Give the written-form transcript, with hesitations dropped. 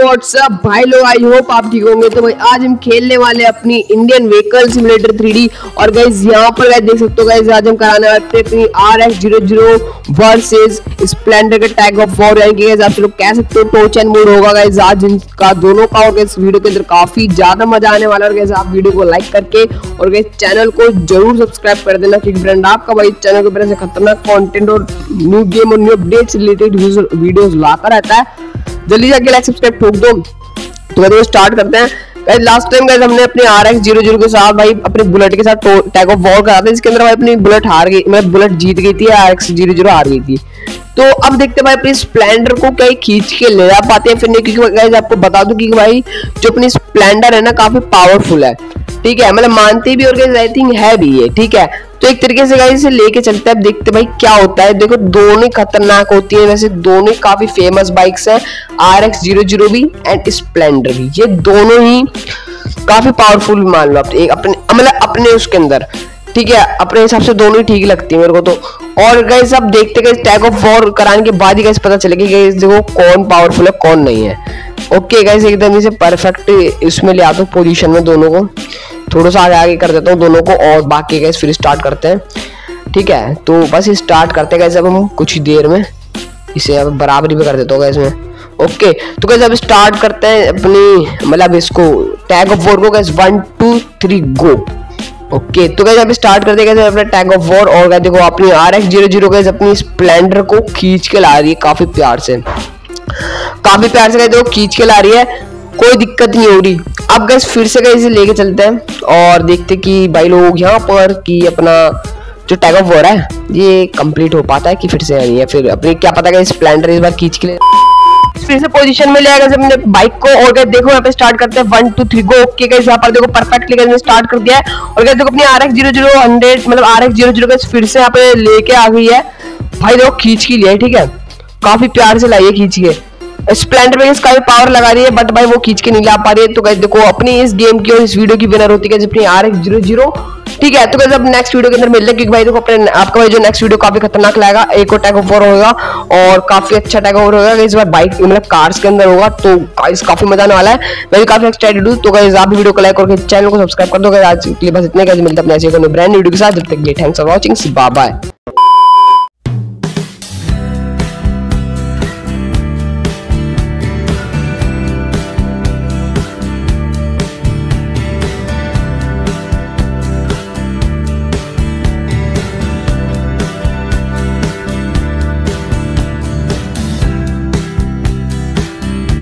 WhatsApp भाई लोग, I hope आप ठीक होंगे। तो भाई आज हम खेलने वाले अपनी इंडियन व्हीकल सिमुलेटर 3D। और गाइस यहाँ पर गाइस देख सकते हो गाइस, आज हम कराने वाले थे अपनी RX-00 वर्सेस स्प्लेंडर के टैग ऑफ वॉर। यानी कि आप लोग कह सकते हो टॉर्च एंड मोड होगा गाइस आज इनका दोनों का। और गाइस वीडियो के अंदर काफी ज्यादा मजा आने वाला है। और गाइस आप वीडियो को लाइक करके और गाइस चैनल को जरूर सब्सक्राइब कर देना, क्योंकि फ्रेंड आपका भाई चैनल के ऊपर से खतरनाक कंटेंट और न्यू गेम और न्यू अपडेट्स रिलेटेड वीडियोस लाता रहता है। जल्दी जाके लाइक सब्सक्राइब ठोक दो। तो गाइस स्टार्ट करते हैं। गाइस लास्ट टाइम गाइस हमने अपने RX-00 के साथ भाई अपने बुलेट के साथ टैग ऑफ वॉर करा था, इसके अंदर भाई अपनी बुलेट हार गई, मतलब बुलेट जीत गई थी, RX-00 हार गई थी। तो अब देखते हैं भाई अपनी स्प्लेंडर को क्या खींच के ले जा पाते हैं फिर नहीं, क्योंकि गाइस आपको बता दूं कि भाई जो अपनी स्प्लेंडर है ना काफी पावरफुल है, ठीक है, मतलब मानते भी और गाइस आई थिंक है भी ये, ठीक है। तो एक तरीके से गाइस इसे लेके चलते हैं, देखते भाई क्या होता है। देखो दोनों खतरनाक होती है, वैसे दोनों काफी फेमस बाइक्स हैं, RX-00 भी एंड स्प्लेंडर भी, ये दोनों ही काफी पावरफुल मान लो आप एक अपने मतलब अपने उसके अंदर, ठीक है, अपने हिसाब से दोनों ही ठीक लगती है मेरे को तो। और गाइस अब देखते गाइस टैग ऑफ वॉर कराने के बाद ही गाइस पता चलेगा गाइस देखो कौन पावरफुल है कौन नहीं है। ओके गाइस एकदम इसे परफेक्ट इसमें ले आता हूँ पोजीशन में, दोनों को थोड़ा सा आगे कर देता हूँ दोनों को, और बाकी गाइस फिर स्टार्ट करते हैं, ठीक है। तो बस स्टार्ट करते हैं गाइस अब हम कुछ ही देर में, इसे अब बराबरी पे कर देता हूँ गाइस मैं। ओके तो गाइस अब स्टार्ट करते हैं अपनी मतलब इसको टैग ऑफ वॉर को गाइस 1 2 3 गो। ओके तो गाइस अब स्टार्ट करते हैं गाइस अपना टैग ऑफ वॉर। और गाइस देखो अपनी RX-00 गाइस अपनी स्प्लेंडर को खींच के ला रही है काफी प्यार से गाइस देखो खींच के ला रही है, कोई दिक्कत नहीं हो रही। अब गाइस फिर से गाइस लेके चलते हैं और देखते कि भाई लोग यहाँ पर कि अपना जो टैग ऑफ वॉर है ये कंप्लीट हो पाता है कि फिर से नहीं है, फिर अपनी क्या पता गाइस स्प्लेंडर इस बार खींच के ले फिर से पोजीशन में ले आएगा अपने बाइक को। और गाइस देखो यहाँ पे स्टार्ट करते हैं 1 2 3 गो। ओके गाइस यहाँ पर देखो परफेक्टली गाइस ने स्टार्ट कर दिया है। और गाइस देखो अपनी RX-00 मतलब RX-00 गाइस फिर से यहाँ पे लेके आ गई है भाई, देखो खींच के लिया है, ठीक है, काफी प्यार से लाई है खींच के। स्प्लेंडर में इसका भी पावर लगा रही है बट भाई वो खींच के नहीं ला पा रही है। तो गाइस देखो अपनी इस गेम की और इस वीडियो की विनर होती है अपनी RX-00, ठीक है। तो गाइस अब नेक्स्ट वीडियो के अंदर मिलते हैं, क्योंकि भाई देखो अपने आपका भाई जो नेक्स्ट वीडियो काफी खतरनाक लगेगा, एक और टैग ऑफ वॉर होगा और काफी अच्छा टैग ऑफ वॉर होगा इस बार बाइक मतलब कार्स के अंदर होगा। तो गाइस काफी मजा आने वाला है, मैं भी काफी एक्साइटेड हूं। तो गाइस आप भी वीडियो को लाइक और चैनल को सब्सक्राइब कर दो। गाइस आज के लिए बस इतने, गाइस मिलते हैं अपने ऐसे ब्रांड वीडियो के साथ, जब तक के लिए thanks for watching, bye bye.